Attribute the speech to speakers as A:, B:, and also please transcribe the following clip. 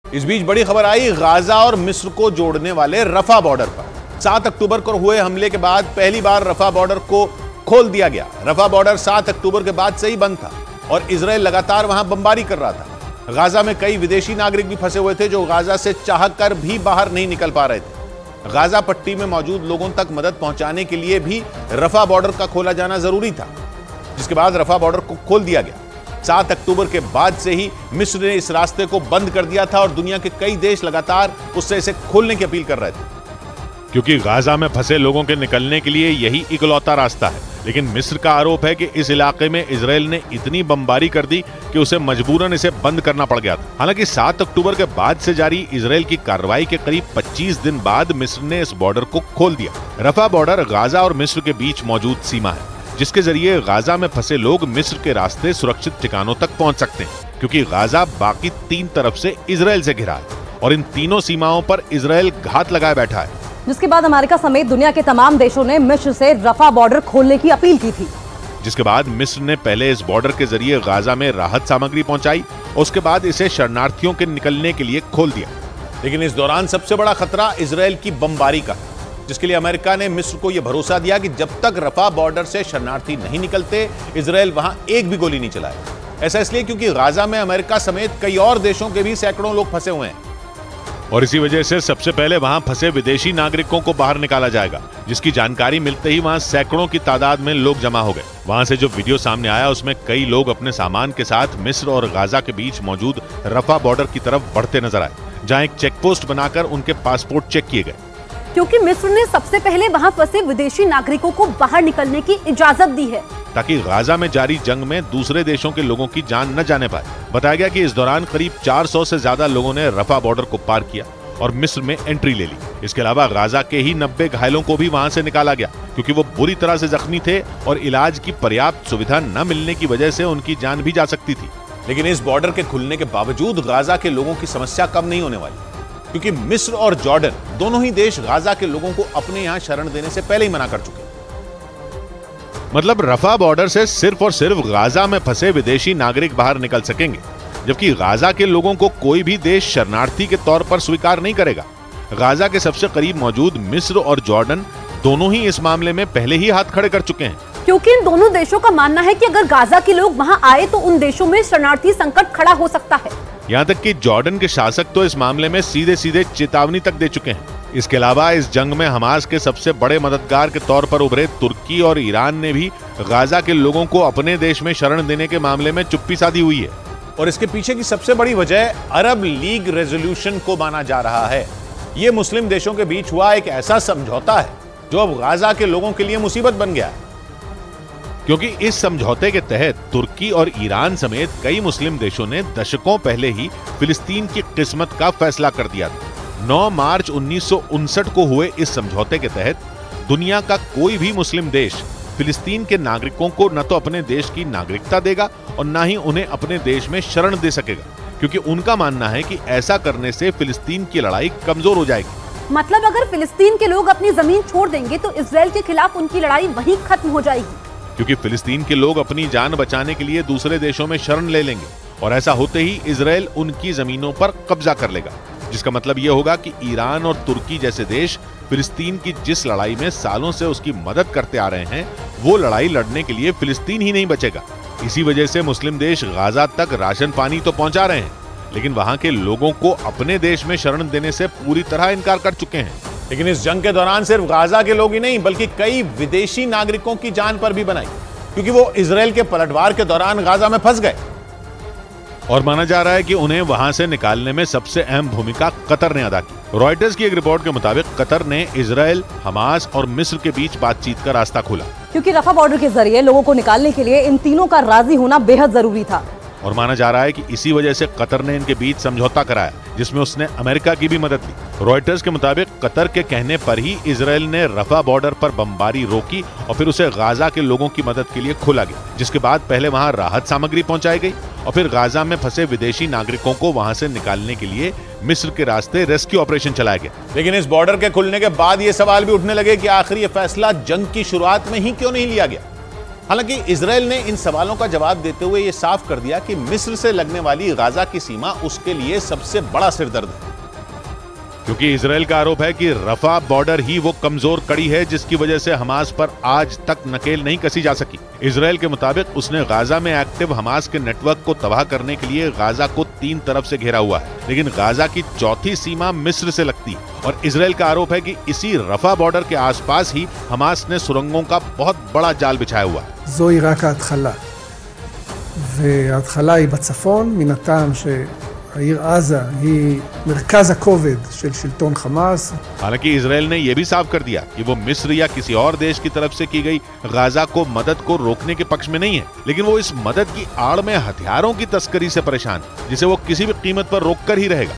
A: इस बीच बड़ी खबर आई गाजा और मिस्र को जोड़ने वाले रफा बॉर्डर पर। 7 अक्टूबर को हुए हमले के बाद पहली बार रफा बॉर्डर को खोल दिया गया। रफा बॉर्डर 7 अक्टूबर के बाद से ही बंद था और इजराइल लगातार वहां बमबारी कर रहा था। गाजा में कई विदेशी नागरिक भी फंसे हुए थे जो गाजा से चाहकर भी बाहर नहीं निकल पा रहे थे। गाजा पट्टी में मौजूद लोगों तक मदद पहुंचाने के लिए भी रफा बॉर्डर का खोला जाना जरूरी था, जिसके बाद रफा बॉर्डर को खोल दिया गया। 7 अक्टूबर के बाद से ही मिस्र ने इस रास्ते को बंद कर दिया था और दुनिया के कई देश लगातार उससे इसे खोलने की अपील कर रहे थे,
B: क्योंकि गाजा में फंसे लोगों के निकलने के लिए यही इकलौता रास्ता है। लेकिन मिस्र का आरोप है कि इस इलाके में इजराइल ने इतनी बमबारी कर दी कि उसे मजबूरन इसे बंद करना पड़ गया था। हालांकि 7 अक्टूबर के बाद से जारी इजराइल की कार्रवाई के करीब 25 दिन बाद मिस्र ने इस बॉर्डर को खोल दिया। रफा बॉर्डर गाजा और मिस्र के बीच मौजूद सीमा है, जिसके जरिए गाजा में फंसे लोग मिस्र के रास्ते सुरक्षित ठिकानों तक पहुंच सकते हैं, क्योंकि गाजा बाकी 3 तरफ से इजराइल से घिरा है और इन तीनों सीमाओं पर इजराइल घात लगाए बैठा है।
C: जिसके बाद अमेरिका समेत दुनिया के तमाम देशों ने मिस्र से रफा बॉर्डर खोलने की अपील की थी।
B: जिसके बाद मिस्र ने पहले इस बॉर्डर के जरिए गाजा में राहत सामग्री पहुंचाई और उसके बाद इसे शरणार्थियों के निकलने के लिए खोल दिया।
A: लेकिन इस दौरान सबसे बड़ा खतरा इजराइल की बमबारी का, जिसके लिए अमेरिका ने मिस्र को यह भरोसा दिया कि जब तक रफा बॉर्डर से शरणार्थी नहीं निकलते इजराइल वहां एक भी गोली नहीं चलाएगा। ऐसा इसलिए क्योंकि गाजा में अमेरिका समेत कई और देशों के भी सैकड़ों लोग फंसे हुए हैं
B: और इसी वजह से सबसे पहले वहां फंसे विदेशी नागरिकों को बाहर निकाला जाएगा, जिसकी जानकारी मिलते ही वहां सैकड़ों की तादाद में लोग जमा हो गए। वहां से जो वीडियो सामने आया उसमें कई लोग अपने सामान के साथ मिस्र और गाजा के बीच मौजूद रफा बॉर्डर की तरफ बढ़ते नजर आए, जहां एक चेक पोस्ट बनाकर उनके पासपोर्ट चेक किए गए,
C: क्योंकि मिस्र ने सबसे पहले वहां फंसे विदेशी नागरिकों को बाहर निकलने की इजाजत दी है,
B: ताकि गाजा में जारी जंग में दूसरे देशों के लोगों की जान न जाने पाए। बताया गया कि इस दौरान करीब 400 से ज्यादा लोगों ने रफा बॉर्डर को पार किया और मिस्र में एंट्री ले ली। इसके अलावा गाजा के ही 90 घायलों को भी वहां से निकाला गया, क्योंकि वो बुरी तरह से जख्मी थे और इलाज की पर्याप्त सुविधा न मिलने की वजह से उनकी जान भी जा सकती थी।
A: लेकिन इस बॉर्डर के खुलने के बावजूद गाजा के लोगों की समस्या कम नहीं होने वाली, क्योंकि मिस्र और जॉर्डन दोनों ही देश गाजा के लोगों को अपने यहां शरण देने से पहले ही मना कर चुके हैं।
B: मतलब रफा बॉर्डर से सिर्फ और सिर्फ गाजा में फंसे विदेशी नागरिक बाहर निकल सकेंगे, जबकि गाजा के लोगों को कोई भी देश शरणार्थी के तौर पर स्वीकार नहीं करेगा। गाजा के सबसे करीब मौजूद मिस्र और जॉर्डन दोनों ही इस मामले में पहले ही हाथ खड़े कर चुके हैं,
C: क्योंकि इन दोनों देशों का मानना है कि अगर गाजा के लोग वहां आए तो उन देशों में शरणार्थी संकट खड़ा हो सकता है।
B: यहाँ तक कि जॉर्डन के शासक तो इस मामले में सीधे सीधे चेतावनी तक दे चुके हैं। इसके अलावा इस जंग में हमास के सबसे बड़े मददगार के तौर पर उभरे तुर्की और ईरान ने भी गाजा के लोगों को अपने देश में शरण देने के मामले में चुप्पी साधी हुई है।
A: और इसके पीछे की सबसे बड़ी वजह अरब लीग रेजोल्यूशन को माना जा रहा है। यह मुस्लिम देशों के बीच हुआ एक ऐसा समझौता है जो अब गाजा के लोगों के लिए मुसीबत बन गया है,
B: क्योंकि इस समझौते के तहत तुर्की और ईरान समेत कई मुस्लिम देशों ने दशकों पहले ही फिलिस्तीन की किस्मत का फैसला कर दिया था। 9 मार्च 1959 को हुए इस समझौते के तहत दुनिया का कोई भी मुस्लिम देश फिलिस्तीन के नागरिकों को न तो अपने देश की नागरिकता देगा और न ही उन्हें अपने देश में शरण दे सकेगा, क्योंकि उनका मानना है कि ऐसा करने से फिलिस्तीन की लड़ाई कमजोर हो जाएगी।
C: मतलब अगर फिलिस्तीन के लोग अपनी जमीन छोड़ देंगे तो इजराइल के खिलाफ उनकी लड़ाई वहीं खत्म हो जाएगी,
B: क्योंकि फिलिस्तीन के लोग अपनी जान बचाने के लिए दूसरे देशों में शरण ले लेंगे और ऐसा होते ही इजराइल उनकी जमीनों पर कब्जा कर लेगा, जिसका मतलब यह होगा कि ईरान और तुर्की जैसे देश फिलिस्तीन की जिस लड़ाई में सालों से उसकी मदद करते आ रहे हैं, वो लड़ाई लड़ने के लिए फिलिस्तीन ही नहीं बचेगा। इसी वजह से मुस्लिम देश गाजा तक राशन पानी तो पहुंचा रहे हैं, लेकिन वहां के लोगों को अपने देश में शरण देने से पूरी तरह इनकार कर चुके हैं।
A: लेकिन इस जंग के दौरान सिर्फ गाजा के लोग ही नहीं बल्कि कई विदेशी नागरिकों की जान पर भी बनाई, क्योंकि वो इजराइल के पलटवार के दौरान गाजा में फंस गए
B: और माना जा रहा है कि उन्हें वहां से निकालने में सबसे अहम भूमिका कतर ने अदा की। रॉयटर्स की एक रिपोर्ट के मुताबिक कतर ने इजराइल, हमास और मिस्र के बीच बातचीत का रास्ता खोला,
C: क्योंकि रफा बॉर्डर के जरिए लोगों को निकालने के लिए इन तीनों का राजी होना बेहद जरूरी था।
B: और माना जा रहा है कि इसी वजह से कतर ने इनके बीच समझौता कराया, जिसमें उसने अमेरिका की भी मदद ली। रॉयटर्स के मुताबिक कतर के कहने पर ही इजराइल ने रफा बॉर्डर पर बमबारी रोकी और फिर उसे गाजा के लोगों की मदद के लिए खोला गया, जिसके बाद पहले वहां राहत सामग्री पहुंचाई गई और फिर गाजा में फंसे विदेशी नागरिकों को वहां से निकालने के लिए मिस्र के रास्ते रेस्क्यू ऑपरेशन चलाया गया।
A: लेकिन इस बॉर्डर के खुलने के बाद ये सवाल भी उठने लगे कि आखिर ये फैसला जंग की शुरुआत में ही क्यों नहीं लिया गया। हालांकि इजराइल ने इन सवालों का जवाब देते हुए यह साफ कर दिया कि मिस्र से लगने वाली गाजा की सीमा उसके लिए सबसे बड़ा सिरदर्द है,
B: क्योंकि इजराइल का आरोप है कि रफा बॉर्डर ही वो कमजोर कड़ी है जिसकी वजह से हमास पर आज तक नकेल नहीं कसी जा सकी। इजराइल के मुताबिक उसने गाजा में एक्टिव हमास के नेटवर्क को तबाह करने के लिए गाजा को 3 तरफ से घेरा हुआ है, लेकिन गाजा की चौथी सीमा मिस्र से लगती है और इजराइल का आरोप है कि इसी रफा बॉर्डर के आसपास ही हमास ने सुरंगों का बहुत बड़ा जाल बिछाया हुआ है।
D: זוהי רק ההתחלה. וההתחלה היא בצפון, מן הטעם שהעיר עזה היא מרכז הכובד של שלטון חמאס.
B: हालांकि इजराइल ने यह भी साफ कर दिया कि वो मिस्र या किसी और देश की तरफ से की गई गाजा को मदद को रोकने के पक्ष में नहीं है, लेकिन वो इस मदद की आड़ में हथियारों की तस्करी से परेशान है, जिसे वो किसी भी कीमत पर रोक कर ही रहेगा।